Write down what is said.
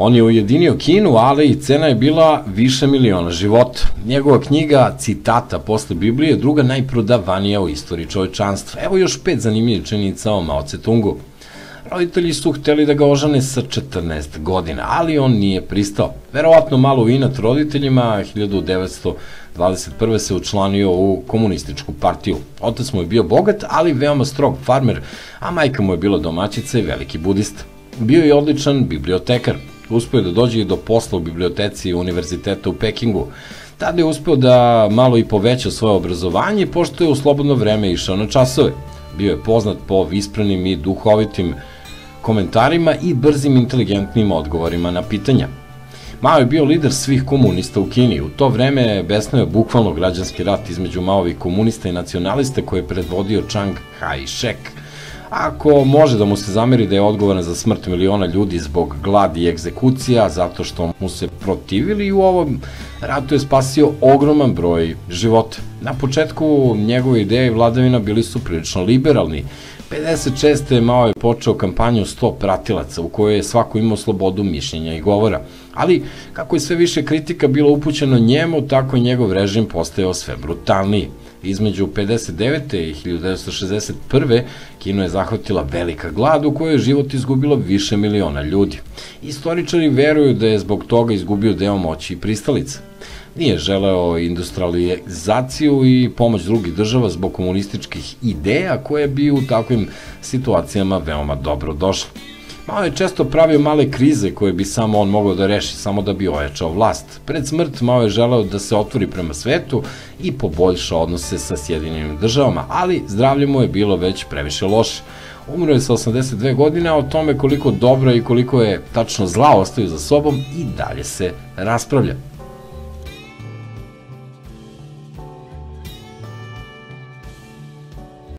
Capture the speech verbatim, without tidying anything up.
On je ujedinio Kinu, ali i cena je bila više miliona života. Njegova knjiga Citata posle Biblije je druga najprodavanija u istoriji čovečanstva. Evo još pet zanimljivih činjenica o Mao Tse-tungu. Roditelji su hteli da ga ožene sa četrnaest godina, ali on nije pristao. Verovatno malo u inat roditeljima, hiljadu devetsto dvadeset prve se učlanio u komunističku partiju. Otac mu je bio bogat, ali veoma strog farmer, a majka mu je bila domaćica i veliki budista. Bio je odličan bibliotekar. Uspeo je da dođe i do posla u biblioteci Univerziteta u Pekingu. Tada je uspeo da malo i poveća svoje obrazovanje, pošto je u slobodno vreme išao na časove. Bio je poznat po visprenim i duhovitim komentarima i brzim inteligentnim odgovorima na pitanja. Mao je bio lider svih komunista u Kini. U to vreme besnao je bukvalno građanski rat između Maovih komunista i nacionalista koje je predvodio Chiang Kai-shek. Ako može da mu se zameri da je odgovoran za smrt miliona ljudi zbog gladi i egzekucija, zato što mu se protivili, u ovom ratu je spasio ogroman broj života. Na početku njegove ideje i vladavina bili su prilično liberalni. pedeset šeste. Mao je počeo kampanju sto pratilaca u kojoj je svako imao slobodu mišljenja i govora. Ali kako je sve više kritika bilo upućeno njemu, tako je njegov režim postajao sve brutalniji. Između pedeset devete. i hiljadu devetsto šezdeset prve. Kinu je zahvatila velika glad u kojoj je život izgubilo više miliona ljudi. Istoričari veruju da je zbog toga izgubio deo moći i pristalica. Nije želeo industrializaciju i pomoć drugih država zbog komunističkih ideja koje bi u takvim situacijama veoma dobro došle. Mao je često pravio male krize koje bi samo on mogao da reši, samo da bi ojačao vlast. Pred smrt Mao je želeo da se otvori prema svetu i poboljša odnose sa Sjedinjenim državama, ali zdravlje mu je bilo već previše loše. Umro je sa osamdeset dve godine, a o tome koliko dobra i koliko je tačno zla ostavio za sobom i dalje se raspravlja.